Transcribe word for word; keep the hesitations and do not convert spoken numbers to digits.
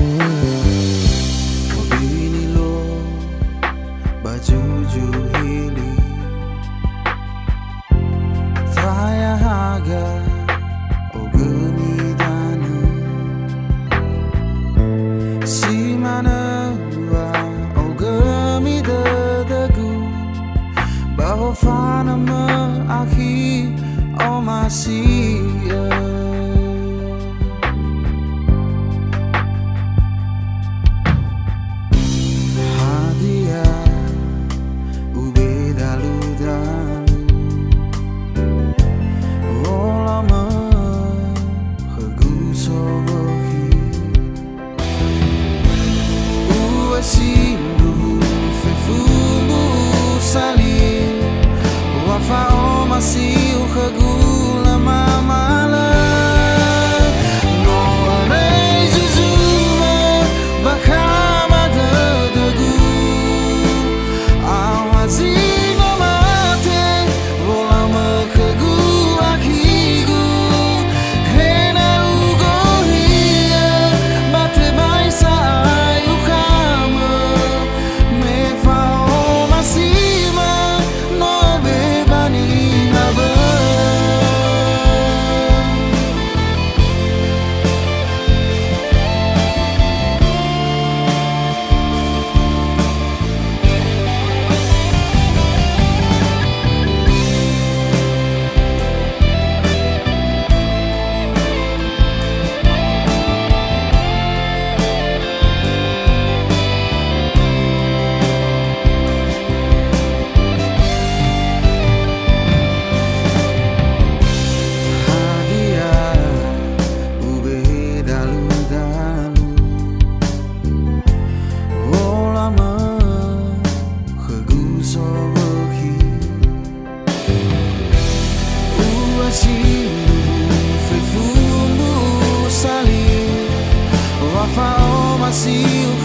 Bini lo bajuju hili Taya haga o geni danu Si mana wa o gemi dadagu Bahwa fana me akhi o masih masih kagula mamala no arei juzuma bakama dadagu awazi no mate vola makagu akigu hena ugo hia bate mai sai ukama me fao masima no bebani masih